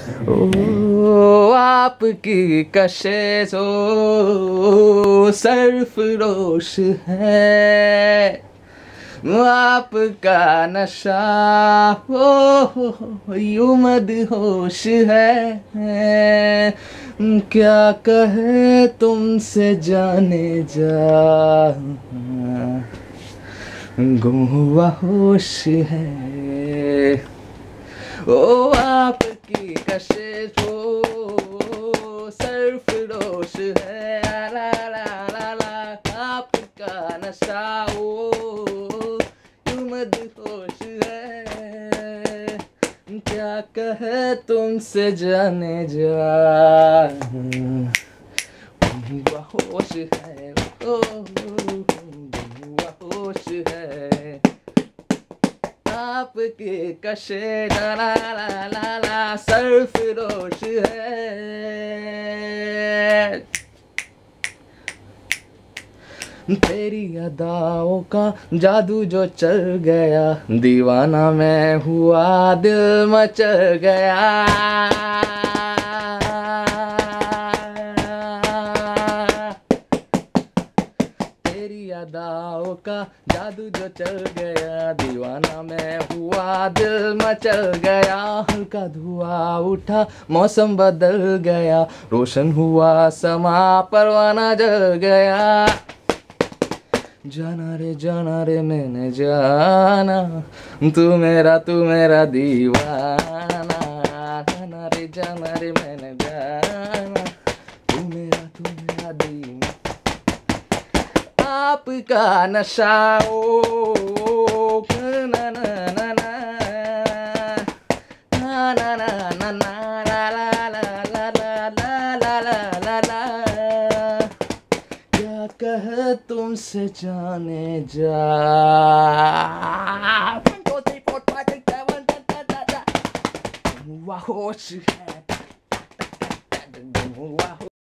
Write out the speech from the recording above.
ओ आपकी कशिश ओ सरफरोश है, आपका नशा हो यूं मदहोश है। क्या कहे तुमसे जाने जा, गुम हुआ होश है। ओ आपकी कशिश ओ सरफरोश है, ला ला ला ला आपका नशा ओ मदहोश है। क्या कहे तुमसे जाने जा, होश है ओ होश है। आपके कशे ला ला ला ला ला सरफरोश है। तेरी अदाओं का जादू जो चल गया, दीवाना मैं हुआ दिल मचल गया। तेरी अदाओं का जादू जो चल गया, दीवाना मैं हुआ दिल मचल गया। हल्का धुआं उठा मौसम बदल गया, रोशन हुआ समा परवाना जल गया। जाना रे मैंने जाना, तू मेरा दीवाना। जाना रे मैंने जाना, तू मेरा दीवाना। आपका नशा ओ ना ना ना ना ना ना ना ना ना ला ला ला ला ला ला ला ला ला। क्या कहे तुमसे जाने जा, 1 2 3 4 5 6 7 हुआ होश है।